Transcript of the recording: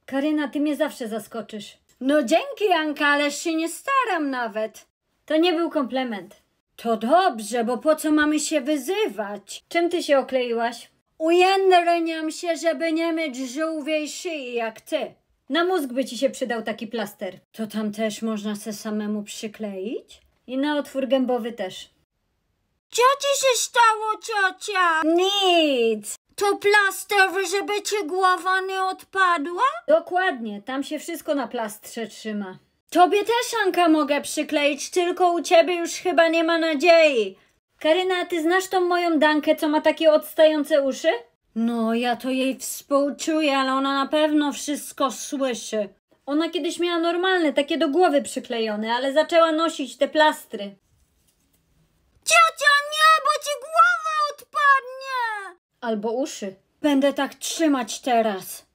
Karyna, ty mnie zawsze zaskoczysz. No dzięki, Anka, ależ się nie staram nawet. To nie był komplement. To dobrze, bo po co mamy się wyzywać? Czym ty się okleiłaś? Ujędreniam się, żeby nie mieć żółwiej szyi jak ty. Na mózg by ci się przydał taki plaster. To tam też można se samemu przykleić? I na otwór gębowy też. Co ci się stało, ciocia? Nic! To plaster, żeby ci głowa nie odpadła? Dokładnie, tam się wszystko na plastrze trzyma. Tobie też, Anka, mogę przykleić, tylko u ciebie już chyba nie ma nadziei. Karyna, ty znasz tą moją Dankę, co ma takie odstające uszy? No, ja to jej współczuję, ale ona na pewno wszystko słyszy. Ona kiedyś miała normalne, takie do głowy przyklejone, ale zaczęła nosić te plastry. Ciocia, nie, bo ci głowa odpadnie! Albo uszy. Będę tak trzymać teraz.